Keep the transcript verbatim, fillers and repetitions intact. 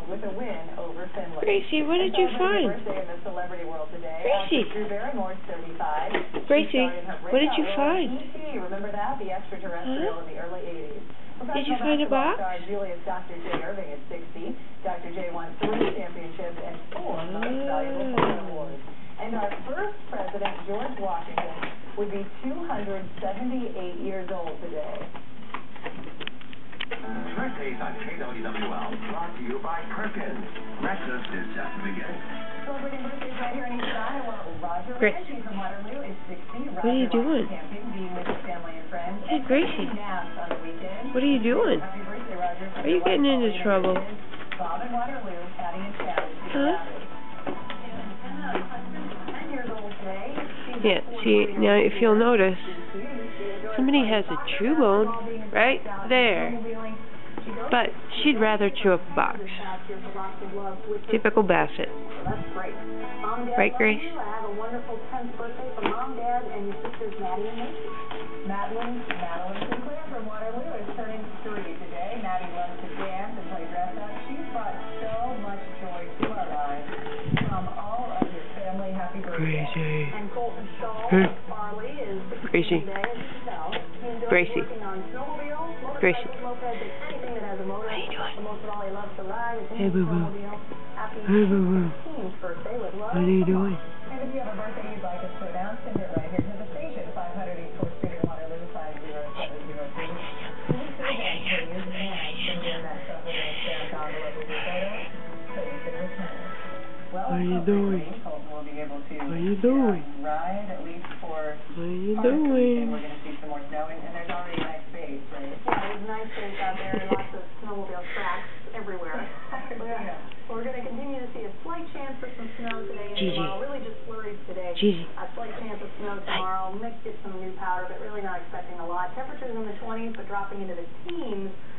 with a win over Finland. Gracie, what did you find? Birthday in the celebrity world today. Gracie. Drew Barrymore's thirty-five. Gracie, what did you find? E T Remember that? The extraterrestrial Huh? in the early eighties. Did you find a box? Star Julius Doctor J. Irving at sixty. Doctor J won three championships and four most valuable player awards. And our first president, George Washington, would be two hundred seventy-eight years old today. Birthdays on K W W L, brought to you by Perkins. Breakfast is just beginning. Celebrating birthdays right here in East Iowa. Roger Gracie. Reggie from Waterloo is sixty. What are you doing? Camping, being with his family and friends. Hey, Gracie. Naps on the weekend. What are you doing? Happy birthday, Roger. Are you getting into trouble? Bob in Waterloo, Patty and Chad. Huh? ten years old today. Yeah, see, now if you'll notice, somebody has a chew bone right there, but she'd rather chew up a box. Typical Bassett. Right, Grace? I have a wonderful tenth birthday from Mom, Dad, and your sisters Maddie and Macy. Madeline, Madeline Sinclair from Waterloo is turning three today. Maddie loves to dance and play dress up. She's brought so much joy to our lives. From all of your family, happy birthday. Gracie. And Colton Shaw Hmm. Farley is Gracie. today as well. He enjoys Gracie. working on snowmobiles, Gracie. motorcycles, mopeds, and anything that has a motor. What are you doing? But most of all, he loves to ride his Hey, boo-boo. snowmobile. Happy Hey, boo-boo. fifteenth birthday with love. What are you doing? And if you have a birthday you'd like us to announce, send it right here to the station, five hundred East Fourth Street in Waterloo, five zero seven zero three. What are you doing? What are you doing? Ride at least for What are you part of the weekend. doing? We're going to see some more snow, and, and there's already a nice base, right? Yeah, there's a nice base out there, lots of snowmobile tracks everywhere. Yeah. We're going to continue to see a slight chance for some snow today and Gigi. tomorrow. Really just flurries today. Gigi. A slight chance of snow tomorrow. Mix get some new powder, but really not expecting a lot. Temperatures in the twenties, but dropping into the teens